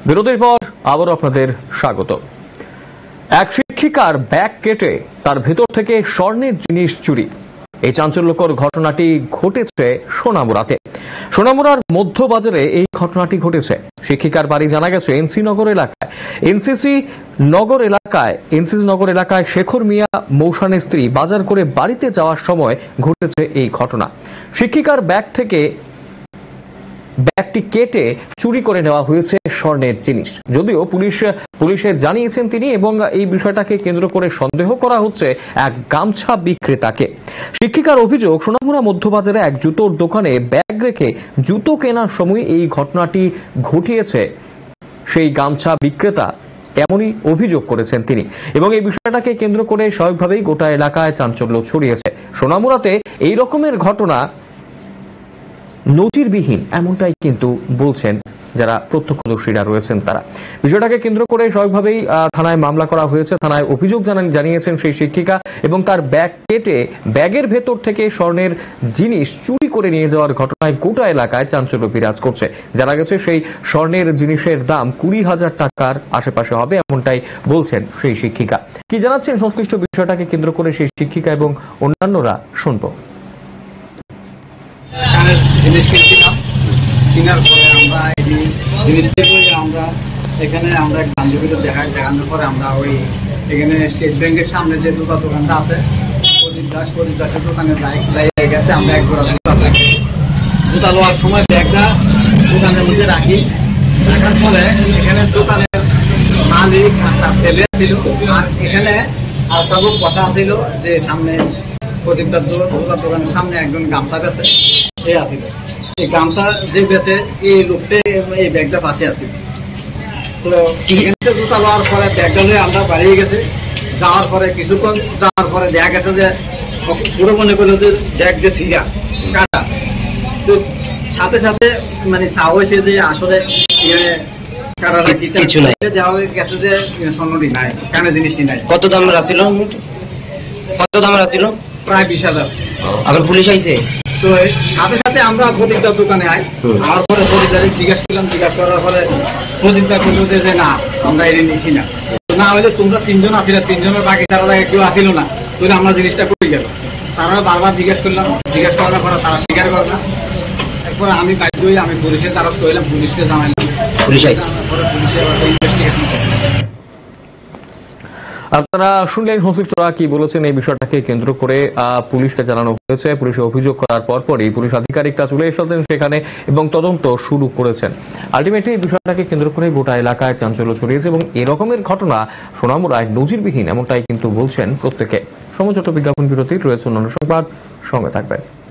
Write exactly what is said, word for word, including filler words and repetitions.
বিরতির পর আবারও আপনাদের স্বাগত। এক শিক্ষিকার ব্যাগ কেটে তার ভেতর থেকে স্বর্ণের জিনিস চুরি, এই চাঞ্চল্যকর ঘটনাটি ঘটেছে সোনামুড়াতে। সোনামুড়ার মধ্যবাজারে এই ঘটনাটি ঘটেছে। শিক্ষিকার বাড়ি জানা গেছে এনসি নগর এলাকায়। এনসিসি নগর এলাকায় এনসিসি নগর এলাকায় শেখর মিয়া মৌসানের স্ত্রী বাজার করে বাড়িতে যাওয়ার সময় ঘটেছে এই ঘটনা। শিক্ষিকার ব্যাগ থেকে ব্যাগটি কেটে চুরি করে নেওয়া হয়েছে স্বর্ণের জিনিস। যদিও পুলিশ পুলিশে জানিয়েছেন তিনি, এবং এই বিষয়টাকে কেন্দ্র করে সন্দেহ করা হচ্ছে এক গামছা বিক্রেতাকে। শিক্ষিকার অভিযোগ, সোনামুড়া মধ্যবাজারে এক জুতোর দোকানে ব্যাগ রেখে জুতো কেনার সময় এই ঘটনাটি ঘটিয়েছে সেই গামছা বিক্রেতা, এমনই অভিযোগ করেছেন তিনি। এবং এই বিষয়টাকে কেন্দ্র করে স্বাভাবিকভাবেই গোটা এলাকায় চাঞ্চল্য ছড়িয়েছে। সোনামুড়াতে এই রকমের ঘটনা নজিরবিহীন, এমনটাই কিন্তু বলছেন যারা প্রত্যক্ষদর্শীরা রয়েছেন তারা। বিষয়টাকে কেন্দ্র করে স্বাভাবিকভাবেই থানায় মামলা করা হয়েছে। থানায় অভিযোগ জানিয়েছেন সেই শিক্ষিকা, এবং তার ব্যাগ কেটে ব্যাগের ভেতর থেকে স্বর্ণের জিনিস চুরি করে নিয়ে যাওয়ার ঘটনায় গোটা এলাকায় চাঞ্চল্য বিরাজ করছে। জানা গেছে সেই স্বর্ণের জিনিসের দাম কুড়ি হাজার টাকার আশেপাশে হবে, এমনটাই বলছেন সেই শিক্ষিকা। কি জানাচ্ছেন সংশ্লিষ্ট বিষয়টাকে কেন্দ্র করে সেই শিক্ষিকা এবং অন্যান্যরা, শুনবো। জিনিস কিনছিলাম, কেনার পরে আমরা এই জিনিসটি আমরা এখানে আমরা বান্ধবীদের দেখাই দেখানোর পরে আমরা ওই এখানে স্টেট ব্যাংকের সামনে যে জুতা দোকানটা আছে, প্রদীপ দাস প্রদীপ দাসের দোকানে যাই গেছে। আমরা এক জোড়া জুতা থাকি, জুতা লওয়ার সময় ব্যাগটা দোকানের মধ্যে রাখি। রাখার পরে এখানে দোকানের মালিক আর তার ছেলে ছিল, আর এখানে আর তার কথা ছিল যে সামনে প্রদীপদার জুতার দোকানের সামনে একজন গামছা বেছে সে আসিল। এই গামছা যে বেছে এই লোকটা এই ব্যাগটা পাশে আসিল। তো এখানে জুতা লওয়ার পরে ব্যাগটা নিয়ে আমরা বাড়িয়ে গেছি। যাওয়ার পরে কিছুক্ষণ যাওয়ার পরে দেখা গেছে যে পুরো মনে করলো যে ব্যাগ যে ছিঁড়া কাটা। তো সাথে সাথে মানে চা হয়েছে যে আসলে এখানে কাটাটা কিছু নাই, দেওয়া গেছে যে স্বর্ণটি নাই, কানে জিনিসটি নাই। কত দামের আসিল? কত দামের আসিল? প্রায় বিশ হাজার। আবার পুলিশ আইছে? তো সাথে সাথে আমরা প্রদীপদার দোকানে আই। আমার পরে প্রদীপদারে জিজ্ঞেস করলাম, জিজ্ঞাসা করার পরে প্রদীপদার বলল যে না আমরা এনে নিছি না। না হলে তোমরা তিনজন আসিল, তিনজনের বাকি তারা কেউ আসিল না, তাহলে আমরা জিনিসটা কই গেল। তারা বারবার জিজ্ঞেস করলাম, জিজ্ঞাসা করার পরে তারা স্বীকার করে না। এরপরে আমি বাধ্য হই আমি পুলিশের দ্বারস্থ হইলাম, পুলিশকে জানাইলাম, পুলিশ আইছে। পরে পুলিশে ইনভেস্টিগেশন করে। আপনারা শুনলেন সংশ্লিষ্টরা কি বলেছেন এই বিষয়টাকে কেন্দ্র করে। পুলিশকে জানানো হয়েছে, পুলিশে অভিযোগ করার পরপরই পুলিশ আধিকারিকরা চলে এসেছেন সেখানে এবং তদন্ত শুরু করেছেন। আলটিমেটলি এই বিষয়টাকে কেন্দ্র করে গোটা এলাকায় চাঞ্চল্য ছড়িয়েছে, এবং এরকমের ঘটনা সোনামুড়ায় নজিরবিহীন, এমনটাই কিন্তু বলছেন প্রত্যেকে। সময় ছোট বিজ্ঞাপন বিরতি রয়েছে অন্যান্য সংবাদ, সঙ্গে থাকবেন।